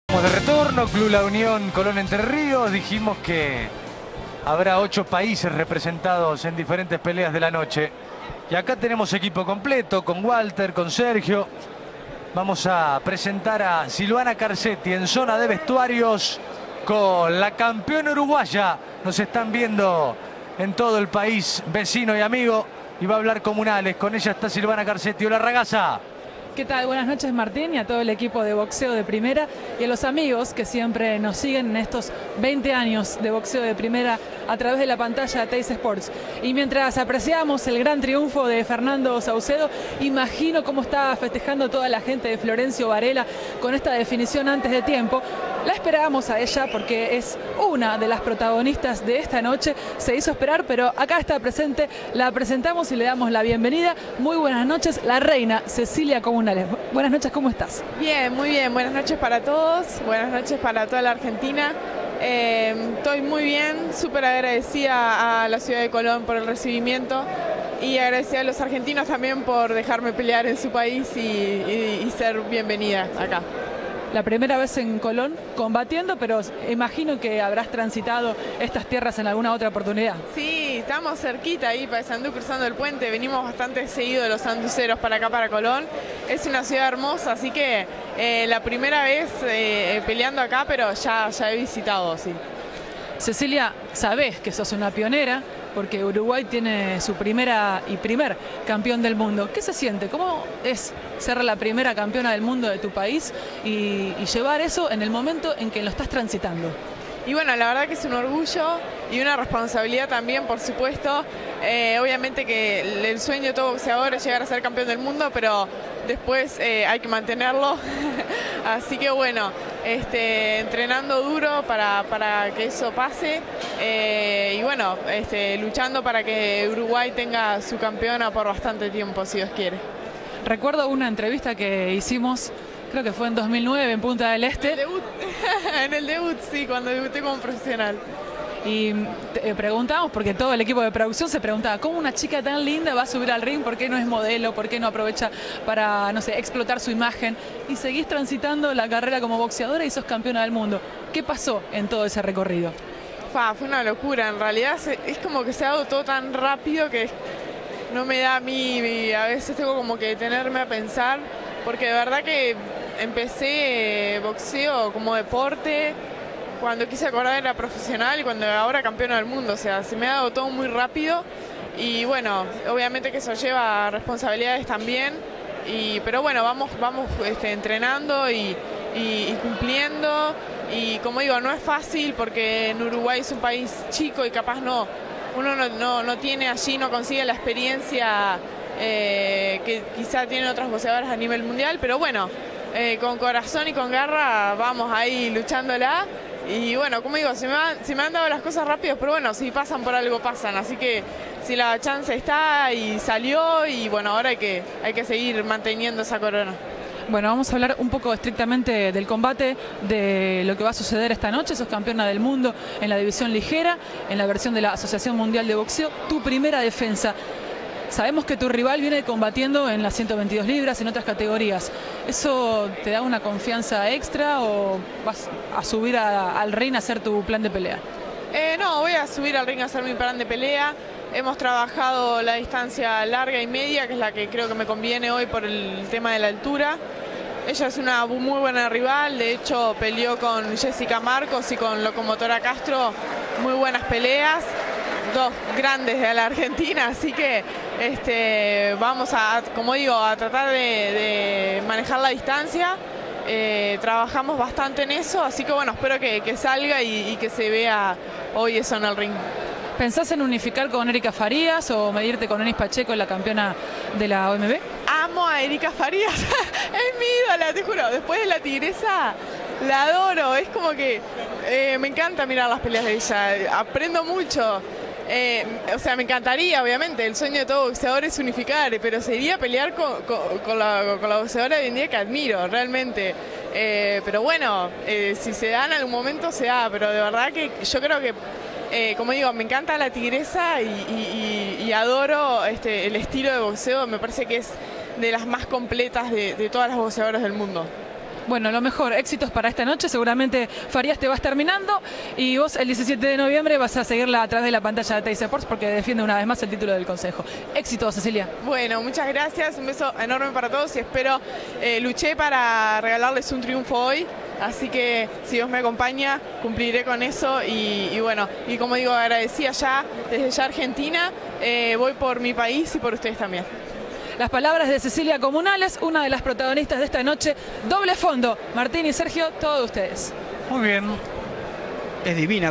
De retorno, Club La Unión Colón Entre Ríos. Dijimos que habrá 8 países representados en diferentes peleas de la noche. Y acá tenemos equipo completo, con Walter, con Sergio. Vamos a presentar a Silvana Carcetti en zona de vestuarios con la campeona uruguaya. Nos están viendo en todo el país, vecino y amigo. Y va a hablar comunales. Con ella está Silvana Carcetti. Hola, Ragazza. ¿Qué tal? Buenas noches, Martín, y a todo el equipo de boxeo de primera y a los amigos que siempre nos siguen en estos 20 años de boxeo de primera a través de la pantalla de Teis Sports. Y mientras apreciamos el gran triunfo de Fernando Saucedo, imagino cómo está festejando toda la gente de Florencio Varela con esta definición antes de tiempo. La esperábamos a ella porque es una de las protagonistas de esta noche. Se hizo esperar, pero acá está presente. La presentamos y le damos la bienvenida. Muy buenas noches, la reina Cecilia Comunales. Buenas noches, ¿cómo estás? Bien, muy bien. Buenas noches para todos. Buenas noches para toda la Argentina. Estoy muy bien, súper agradecida a la ciudad de Colón por el recibimiento y agradecida a los argentinos también por dejarme pelear en su país y ser bienvenida acá. La primera vez en Colón combatiendo, pero imagino que habrás transitado estas tierras en alguna otra oportunidad. Sí, estamos cerquita ahí, Paysandú, cruzando el puente. Venimos bastante seguido de los sanduceros para acá, para Colón. Es una ciudad hermosa, así que la primera vez peleando acá, pero ya he visitado, sí. Cecilia, sabés que sos una pionera, porque Uruguay tiene su primer campeón del mundo. ¿Qué se siente? ¿Cómo es ser la primera campeona del mundo de tu país y llevar eso en el momento en que lo estás transitando? Y bueno, la verdad que es un orgullo y una responsabilidad también, por supuesto. Obviamente que el sueño de todo boxeador es llegar a ser campeón del mundo, pero después hay que mantenerlo. Así que bueno, entrenando duro para que eso pase y bueno, luchando para que Uruguay tenga su campeona por bastante tiempo, si Dios quiere. Recuerdo una entrevista que hicimos, creo que fue en 2009 en Punta del Este. En el debut, sí, cuando debuté como profesional. Y preguntamos, porque todo el equipo de producción se preguntaba, ¿cómo una chica tan linda va a subir al ring? ¿Por qué no es modelo? ¿Por qué no aprovecha para, no sé, explotar su imagen? Y seguís transitando la carrera como boxeadora y sos campeona del mundo. ¿Qué pasó en todo ese recorrido? Fue una locura, en realidad es como que se ha dado todo tan rápido que no me da a mí, a veces tengo como que detenerme a pensar, porque de verdad que empecé boxeo como deporte. Cuando quise acordar era profesional y cuando ahora campeona del mundo, o sea, se me ha dado todo muy rápido y bueno, obviamente que eso lleva responsabilidades también, pero bueno, vamos entrenando y cumpliendo y como digo, no es fácil porque en Uruguay es un país chico y capaz uno no tiene allí, no consigue la experiencia que quizá tienen otros boxeadores a nivel mundial, pero bueno, con corazón y con garra vamos ahí luchándola. Y bueno, como digo, se me han dado las cosas rápido, pero bueno, si pasan por algo pasan. Así que si la chance está y salió, y bueno, ahora hay que seguir manteniendo esa corona. Bueno, vamos a hablar un poco estrictamente del combate, de lo que va a suceder esta noche. Sos campeona del mundo en la división ligera, en la versión de la Asociación Mundial de Boxeo. Tu primera defensa. Sabemos que tu rival viene combatiendo en las 122 libras, en otras categorías. ¿Eso te da una confianza extra o vas a subir al ring a hacer tu plan de pelea? No, voy a subir al ring a hacer mi plan de pelea. Hemos trabajado la distancia larga y media, que es la que creo que me conviene hoy por el tema de la altura. Ella es una muy buena rival, de hecho peleó con Jessica Marcos y con Locomotora Castro, muy buenas peleas. Dos grandes de la Argentina, así que vamos a, como digo, a tratar de manejar la distancia. Trabajamos bastante en eso, así que bueno, espero que salga y que se vea hoy eso en el ring. ¿Pensás en unificar con Erika Farías o medirte con Enis Pacheco, la campeona de la OMB? Amo a Erika Farías, es mi ídola, te juro, después de la Tigresa la adoro, es como que me encanta mirar las peleas de ella, aprendo mucho. O sea, me encantaría, obviamente, el sueño de todo boxeador es unificar, pero sería pelear con la boxeadora de hoy en día que admiro, realmente. Pero bueno, si se da en algún momento, se da, pero de verdad que yo creo que, como digo, me encanta la Tigresa y adoro el estilo de boxeo, me parece que es de las más completas de todas las boxeadoras del mundo. Bueno, lo mejor, éxitos para esta noche. Seguramente Farías te vas terminando y vos el 17 de noviembre vas a seguirla a través de la pantalla de Teis Sports porque defiende una vez más el título del Consejo. Éxito, Cecilia. Bueno, muchas gracias, un beso enorme para todos y espero, luché para regalarles un triunfo hoy, así que si Dios me acompaña cumpliré con eso y bueno, y como digo, agradecida ya desde ya Argentina, voy por mi país y por ustedes también. Las palabras de Cecilia Comunales, una de las protagonistas de esta noche. Doble fondo. Martín y Sergio, todos ustedes. Muy bien. Es divina.